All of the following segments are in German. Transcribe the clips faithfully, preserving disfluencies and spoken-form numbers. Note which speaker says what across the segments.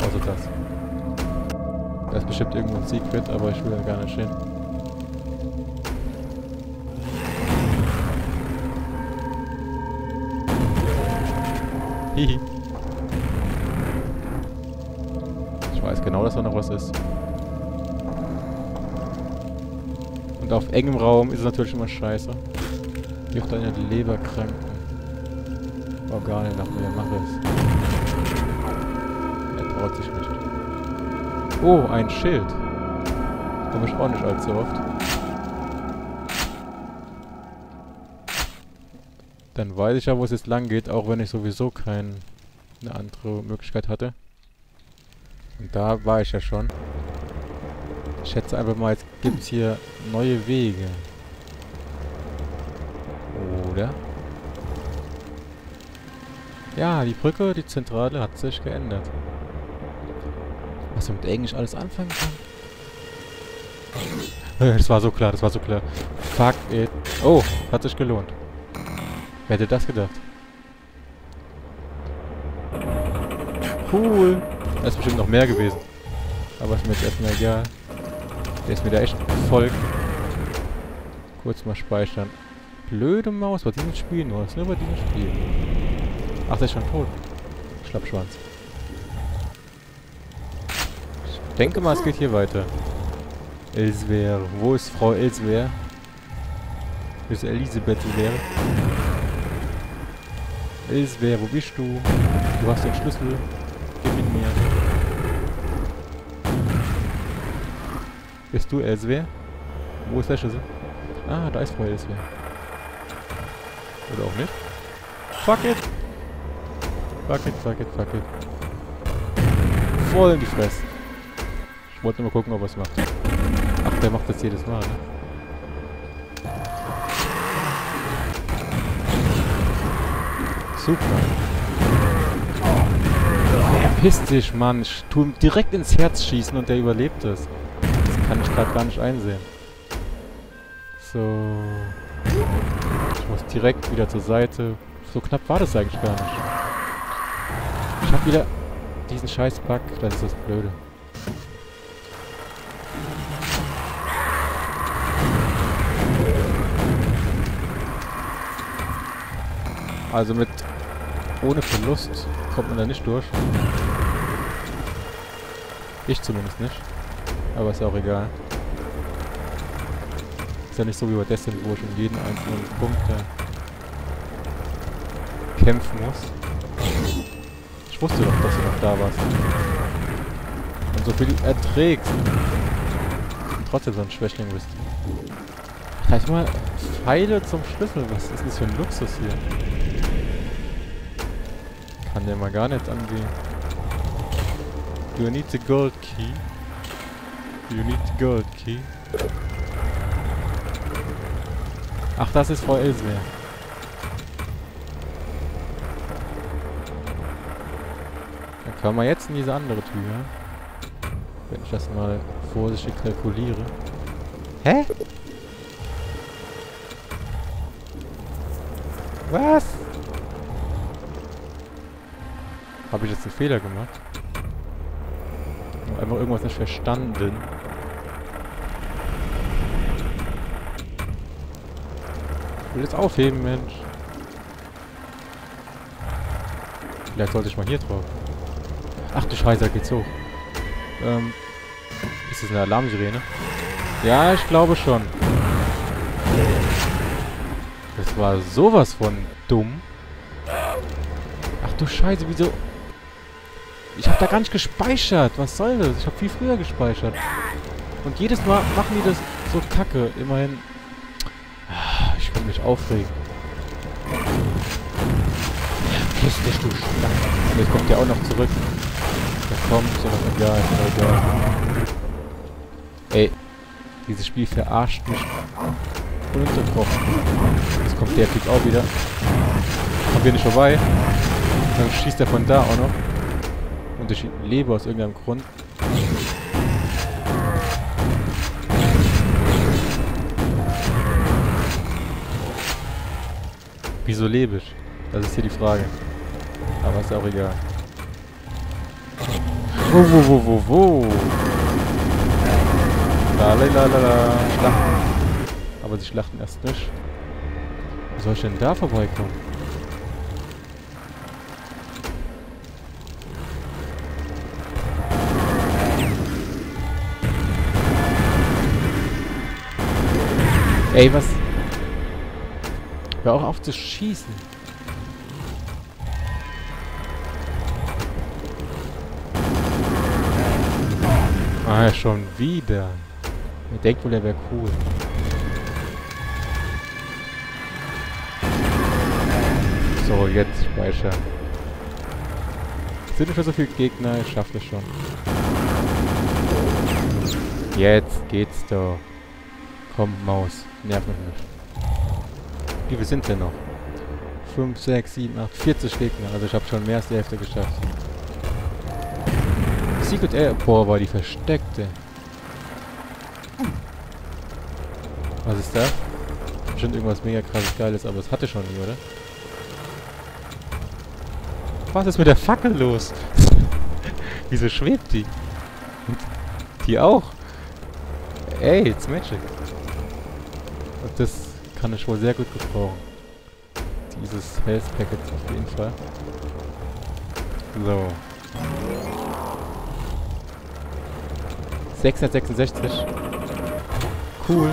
Speaker 1: außer das. Da ist bestimmt irgendwo ein Secret, aber ich will da gar nicht hin. Hihi. Ich weiß genau, dass da noch was ist. Und auf engem Raum ist es natürlich immer scheiße. Juckt deine leberkranken Organe nach mir, mach es. Er traut sich nicht. Oh, ein Schild. Komme ich auch nicht allzu oft. Dann weiß ich ja, wo es jetzt lang geht, auch wenn ich sowieso keine andere Möglichkeit hatte. Und da war ich ja schon. Ich schätze einfach mal, jetzt gibt es hier neue Wege. Oder? Ja, die Brücke, die Zentrale hat sich geändert. Was man mit Englisch alles anfangen kann? Das war so klar, das war so klar. Fuck it. Oh, hat sich gelohnt. Wer hätte das gedacht? Cool. Da ist bestimmt noch mehr gewesen. Aber ist mir jetzt erstmal egal. Der ist mir da echt voll. Kurz mal speichern. Blöde Maus, bei diesem Spiel nur. Das ist nur bei diesem Spiel. Ach, der ist schon tot. Schlappschwanz. Ich denke mal, es geht hier weiter. Elsewhere. Wo ist Frau Elsewhere? Wo ist Elisabeth Elsewhere? Elsewhere, wo bist du? Du hast den Schlüssel. Gib ihn mir. Bist du Elsewhere? Wo ist der Schlüssel? Ah, da ist Frau Elsewhere. Oder auch nicht? Fuck it! Fuck it, fuck it, fuck it. Voll in die Fresse. Ich wollte nur mal gucken, ob er es macht. Ach, der macht das jedes Mal, ne? Super. Verpiss dich, Mann. Ich tu ihm direkt ins Herz schießen und der überlebt es. Das kann ich gerade gar nicht einsehen. So. Ich muss direkt wieder zur Seite. So knapp war das eigentlich gar nicht. Ich hab wieder diesen scheiß Bug. Das ist das Blöde. Also mit ohne Verlust kommt man da nicht durch. Ich zumindest nicht. Aber ist ja auch egal. Ist ja nicht so wie bei Destiny, wo ich um jeden einzelnen Punkt äh, kämpfen muss. Ich wusste doch, dass du noch da warst. Und so viel erträgst. Und trotzdem so ein Schwächling bist. Vielleicht mal Pfeile zum Schlüssel. Was ist das für ein Luxus hier? Kann der mal gar nicht angehen. Do you need the gold key? Do you need the gold key? Ach, das ist Frau Elsewhere. Dann kann man jetzt in diese andere Tür. Wenn ich das mal vorsichtig kalkuliere. Hä? Was? Habe ich jetzt einen Fehler gemacht? Einfach irgendwas nicht verstanden. Ich will jetzt aufheben, Mensch. Vielleicht sollte ich mal hier drauf. Ach du Scheiße, da geht's hoch. Ähm, ist das eine Alarmsirene? Ja, ich glaube schon. Das war sowas von dumm. Ach du Scheiße, wieso... Ich habe da gar nicht gespeichert. Was soll das? Ich habe viel früher gespeichert. Und jedes Mal machen die das so kacke. Immerhin... Ich kann mich aufregen. Piss dich, du Schnack. Jetzt kommt der auch noch zurück. Der kommt, ist ja noch egal, ist egal. Ey, dieses Spiel verarscht mich ununterbrochen. Jetzt kommt der Typ auch wieder. Kommt hier nicht vorbei. Dann schießt er von da auch noch. Und ich lebe aus irgendeinem Grund. Wieso lebe ich? Das ist hier die Frage. Aber ist auch egal. Wo, wo, wo, wo, wo? Lalalala. Schlachten. Aber sie schlachten erst nicht. Wo soll ich denn da vorbeikommen? Ey, was? Hör auch auf zu schießen. Ah, schon wieder. Er denkt wohl, er wäre cool. So, jetzt speichern. Es sind nicht mehr so viele Gegner, ich schaffe das schon. Jetzt geht's doch. Komm, Maus. Nerv mich nicht. Wie viel sind denn noch? fünf, sechs, sieben, acht, vierzig Gegner. Also ich habe schon mehr als die Hälfte geschafft. Secret Air. Boah, war die versteckte. Was ist das? Bestimmt irgendwas mega krasses Geiles, aber es hatte schon nie, oder? Was ist mit der Fackel los? Wieso schwebt die? Und die auch? Ey, it's magic. Und das kann ich wohl sehr gut gebrauchen. Dieses Health Packet auf jeden Fall. So. sechshundertsechsundsechzig. Cool.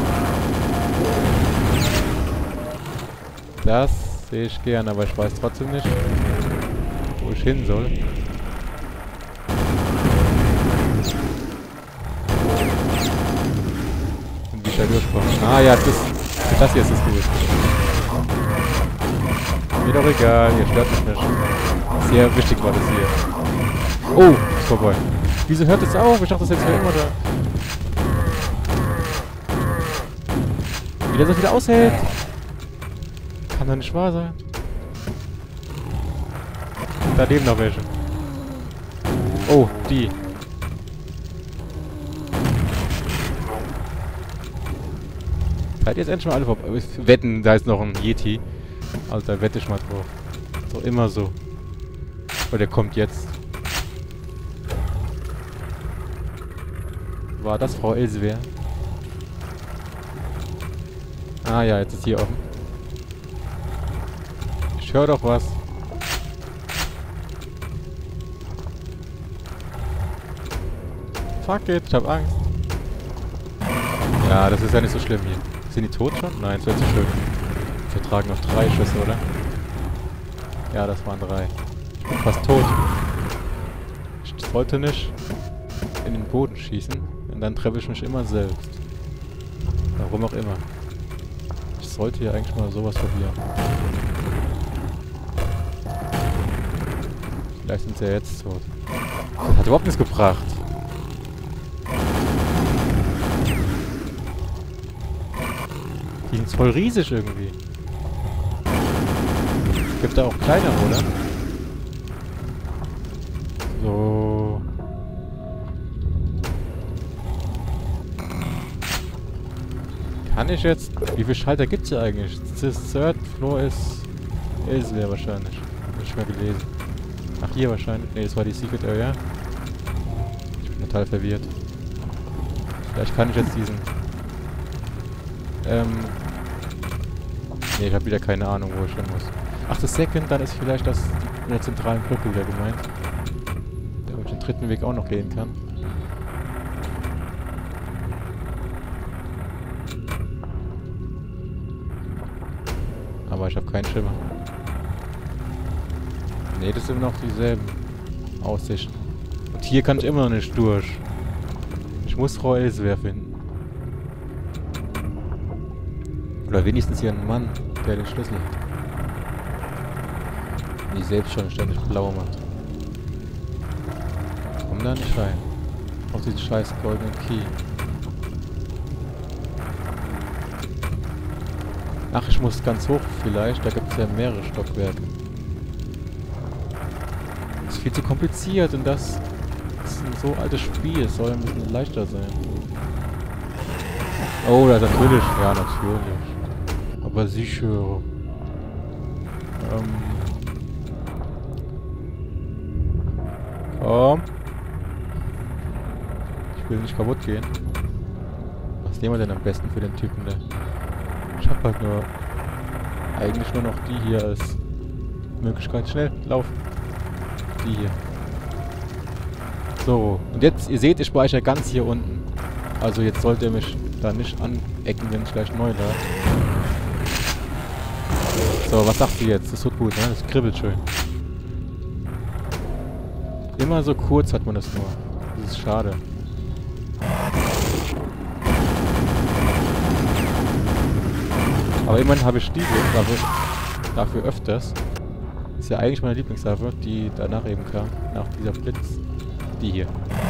Speaker 1: Das sehe ich gern, aber ich weiß trotzdem nicht, wo ich hin soll. Und wie ich da durchkomme. Ah ja, das, das hier ist das gut. Mir doch egal, hier stört mich nicht. Sehr wichtig war das hier. Oh, ist vorbei. Wieso hört es auf? Ich dachte, das ist jetzt für immer da. Wie der so viel aushält. Kann doch nicht wahr sein. Da leben noch welche. Oh, die. Seid jetzt endlich mal alle vorbei. Wetten, da ist noch ein Yeti. Also da wette ich mal drauf. Ist doch immer so. Oh, der kommt jetzt. War das Frau Elsewhere? Ah ja, jetzt ist hier offen. Ich höre doch was. Fuck it, ich hab Angst. Ja, das ist ja nicht so schlimm hier. Sind die tot schon? Nein, es wird so schön. Wir tragen noch drei Schüsse, oder? Ja, das waren drei. Fast tot. Ich sollte nicht in den Boden schießen. Und dann treffe ich mich immer selbst. Warum auch immer. Ich sollte hier eigentlich mal sowas probieren. Vielleicht sind sie ja jetzt tot. Das hat überhaupt nichts gebracht. Die sind voll riesig irgendwie. Gibt da auch kleinere, oder? So. Kann ich jetzt... Wie viele Schalter gibt's hier eigentlich? Das Third Floor ist... Elsewhere wahrscheinlich. Hab ich mehr gelesen. Ach, hier wahrscheinlich. Ne, das war die Secret Area. Ich bin total verwirrt. Vielleicht kann ich jetzt diesen... Ähm... Ne, ich habe wieder keine Ahnung, wo ich hin muss. Ach, das Second, dann ist vielleicht das in der zentralen Brücke wieder gemeint. Damit ich den dritten Weg auch noch gehen kann. Aber ich habe keinen Schimmer. Ne, das sind immer noch dieselben Aussichten. Und hier kann ich immer noch nicht durch. Ich muss Frau Elsewhere finden. Oder wenigstens hier einen Mann, der den Schlüssel hat. Die selbst schon ständig blau macht. Komm da nicht rein. Auf diesen scheiß goldenen Key. Ach, ich muss ganz hoch vielleicht. Da gibt es ja mehrere Stockwerke. Das ist viel zu kompliziert und das ist ein so altes Spiel. Es soll ein bisschen leichter sein. Oh, das natürlich. Ja, natürlich. Aber sicher. Ähm. Komm. Ich will nicht kaputt gehen. Was nehmen wir denn am besten für den Typen, ne? Ich hab halt nur... Eigentlich nur noch die hier als Möglichkeit. Schnell, lauf. Die hier. So, und jetzt, ihr seht, ich speichere ganz hier unten. Also jetzt sollt ihr mich da nicht anecken, wenn ich gleich neu lade. So, was sagst du jetzt? Das tut gut, ne? Das kribbelt schön. Immer so kurz hat man das nur. Das ist schade. Aber immerhin habe ich Stiefel, dafür, dafür öfters. Ist ja eigentlich meine Lieblingswaffe, die danach eben kam. Nach dieser Blitz. Die hier.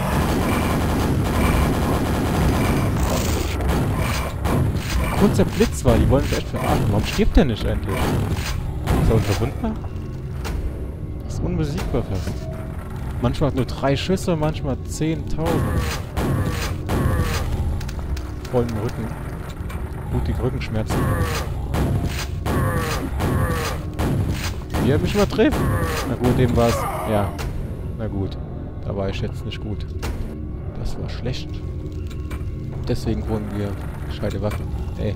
Speaker 1: Kurz der Blitz war, die wollen mich echt verarschen. Warum stirbt der nicht endlich? Ist er unverwundbar? Das ist unbesiegbar fast. Manchmal hat nur drei Schüsse, manchmal zehntausend. Voll im Rücken. Gut, die Rückenschmerzen. Wie er mich mal trifft. Na gut, dem war's. Ja. Na gut. Da war ich jetzt nicht gut. Das war schlecht. Deswegen wurden wir gescheite Waffen. Ey.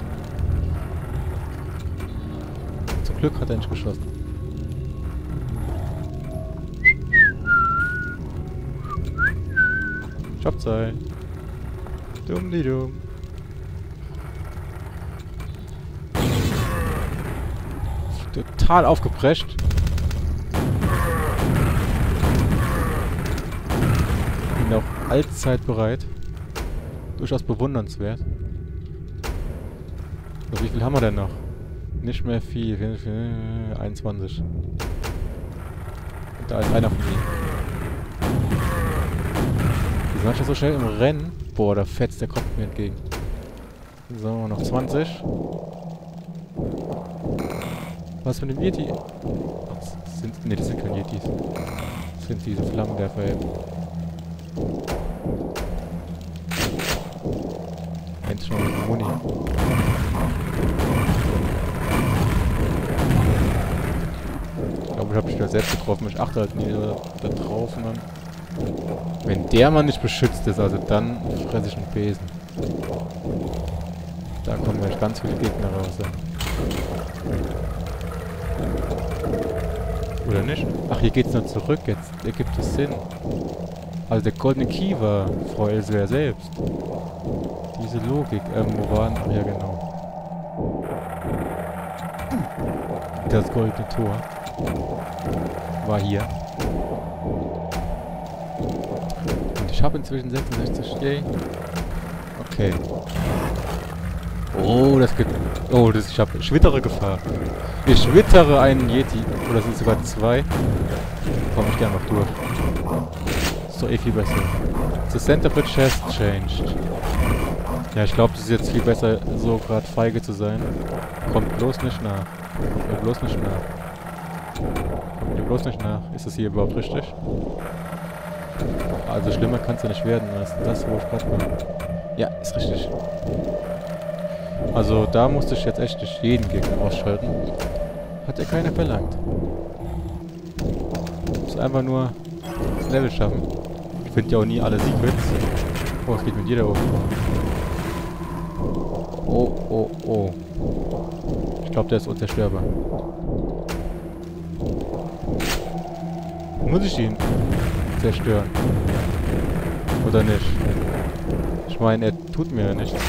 Speaker 1: Zum Glück hat er nicht geschossen. Jobzeit. Dumm die dumm. Total aufgeprescht. Bin auch allzeit bereit. Durchaus bewundernswert. So, wie viel haben wir denn noch? Nicht mehr viel. einundzwanzig. Und da ist einer von ihnen. Die sind manchmal so schnell im Rennen. Boah, da fetzt der Kopf mir entgegen. So, noch zwanzig. Was für eine Yeti? Das sind, ne, das sind keine Yetis. Das sind diese Flammenwerfer eben. Eins schon mit Muni. Ich glaube, ich habe mich da selbst getroffen. Ich achte halt nie da, da drauf. Und dann, wenn der mal nicht beschützt ist, also dann fresse ich einen Besen. Da kommen gleich ganz viele Gegner raus. Ja. Oder nicht? Ach, hier geht's noch zurück jetzt. Hier gibt es Sinn. Also der goldene Kiefer, Frau Elsewhere selbst. Diese Logik. Ähm, wo waren... Ach ja, genau. Das goldene Tor. War hier. Und ich habe inzwischen sechsundsechzig. Yay. Okay. Oh, das geht... Oh, das, ich habe schwittere Gefahr. Ich schwittere einen Yeti. Oder sind sogar zwei. Komm ich gerne noch durch. Ist doch eh viel besser. The center of the chest changed. Ja, ich glaube, es ist jetzt viel besser, so gerade feige zu sein. Kommt bloß nicht nach. Kommt mir bloß nicht nach. Kommt mir bloß nicht nach. Ist das hier überhaupt richtig? Also schlimmer kann es ja nicht werden, als das, wo ich gerade bin. Ja, ist richtig. Also da musste ich jetzt echt nicht jeden Gegner ausschalten. Hat ja keiner verlangt. Muss einfach nur das Level schaffen. Ich finde ja auch nie alle Secrets. Oh, es geht mit jeder oben. Oh, oh, oh. Ich glaube, der ist unzerstörbar. Muss ich ihn zerstören? Oder nicht? Ich meine, er tut mir ja nichts.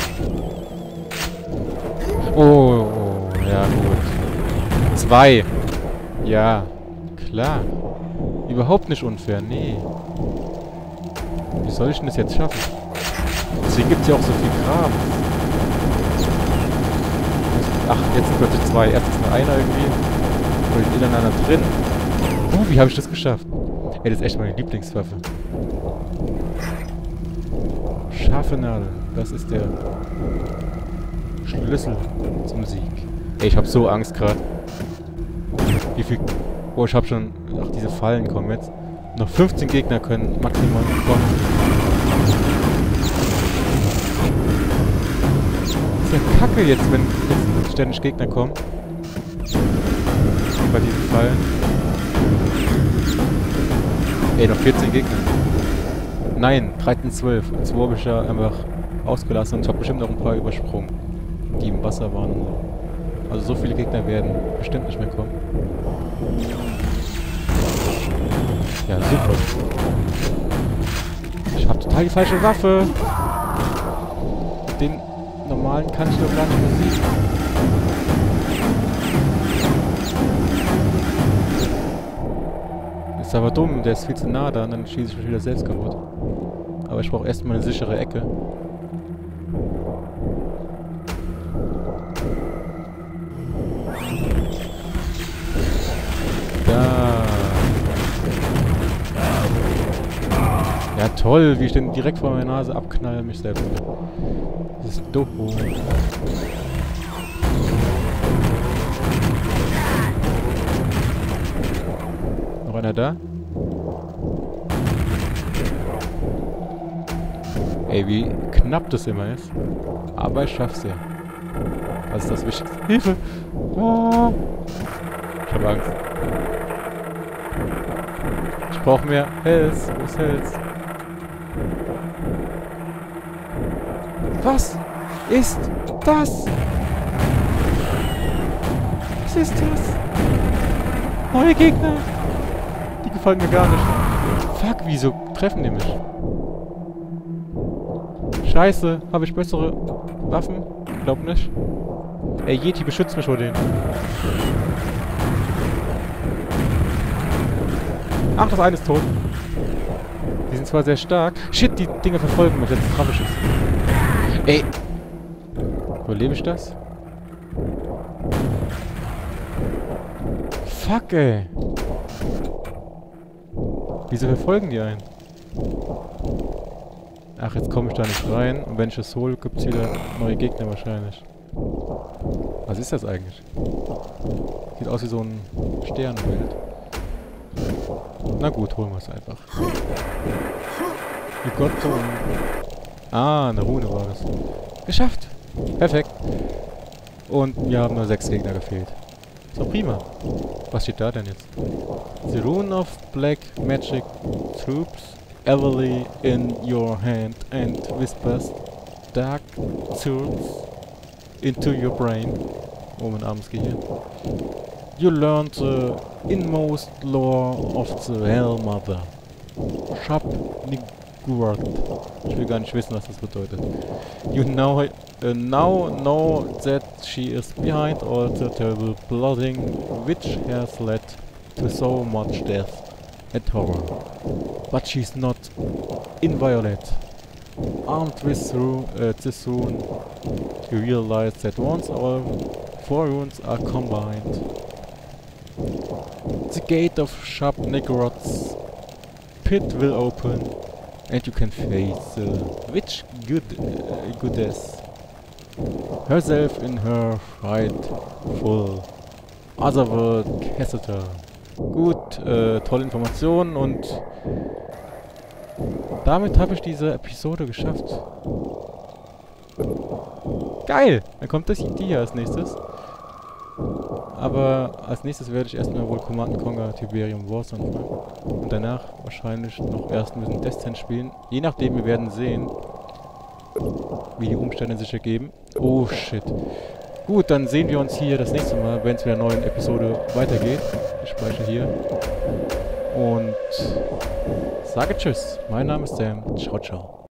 Speaker 1: Oh, oh, ja gut. Zwei. Ja, klar. Überhaupt nicht unfair, nee. Wie soll ich denn das jetzt schaffen? Deswegen gibt es ja auch so viel Kram. Ach, jetzt sind plötzlich zwei. Erst ist nur einer irgendwie. Und ineinander drin. Oh, wie habe ich das geschafft? Ey, das ist echt meine Lieblingswaffe. Scharfe Nadel. Das ist der Schlüssel zum Sieg. Ey, ich hab so Angst gerade. Wie viel... Oh, ich hab schon... Ach, diese Fallen kommen jetzt. Noch fünfzehn Gegner können maximal kommen. Das ist ja kacke jetzt, wenn jetzt ständig Gegner kommen. Bei diesen Fallen. Ey, noch vierzehn Gegner. nein, dreizehn, zwölf. Und zwei habe ich ja einfach ausgelassen und ich habe bestimmt noch ein paar übersprungen, die im Wasser waren und so. Also so viele Gegner werden bestimmt nicht mehr kommen. Ja, super. Ich habe total die falsche Waffe. Den normalen kann ich doch gar nicht besiegen. Ist aber dumm, der ist viel zu nah da und dann schieße ich mich wieder selbst kaputt. Aber ich brauche erstmal eine sichere Ecke. Da. Ja toll, wie ich den direkt vor meiner Nase abknalle mich selbst. Das ist doof. Noch einer da? Ey, wie knapp das immer ist. Aber ich schaff's ja. Was ist das Wichtigste? Hilfe! Ah. Ich hab Angst. Ich brauch mehr Hells. Wo ist Hells? Was ist das? Was ist das? Neue Gegner! Die gefallen mir gar nicht. Fuck, wieso treffen die mich? Scheiße, habe ich bessere Waffen? Glaub nicht. Ey, Yeti, beschützt mich vor denen. Ach, das eine ist tot. Die sind zwar sehr stark. Shit, die Dinger verfolgen mich, jetzt treffe ich es. Ey. Überlebe ich das? Fuck, ey. Wieso verfolgen die einen? Ach, jetzt komme ich da nicht rein. Und wenn ich das hole, gibt es wieder neue Gegner wahrscheinlich. Was ist das eigentlich? Sieht aus wie so ein Sternbild. Na gut, holen wir es einfach. Wie Gott so ein... Ah, eine Rune war das. Geschafft! Perfekt. Und wir haben nur sechs Gegner gefehlt. So prima. Was steht da denn jetzt? The Rune of Black Magic Troops everly in your hand and whispers dark truths into your brain. Oh, mein armes Gehirn. You learn the inmost lore of the Hell Mother. Shab Niguard. Ich will gar nicht wissen, was das bedeutet. You now, uh, now know that she is behind all the terrible blooding which has led to so much death and horror. But she's not inviolate. Armed with through, uh, this rune, you realize that once all four runes are combined, the gate of Shab Nigorod's pit will open, and you can face the witch good, uh, goddess herself in her frightful otherworld Cassiter. Gut, äh, tolle Informationen und damit habe ich diese Episode geschafft. Geil! Dann kommt das die hier als nächstes. Aber als nächstes werde ich erstmal wohl Command and Conquer Tiberium Wars anfangen. Und danach wahrscheinlich noch erst ein bisschen Descent spielen. Je nachdem, wir werden sehen, wie die Umstände sich ergeben. Oh shit. Gut, dann sehen wir uns hier das nächste Mal, wenn es mit der neuen Episode weitergeht. Ich speichere hier. Und sage Tschüss. Mein Name ist Sam. Ciao, ciao.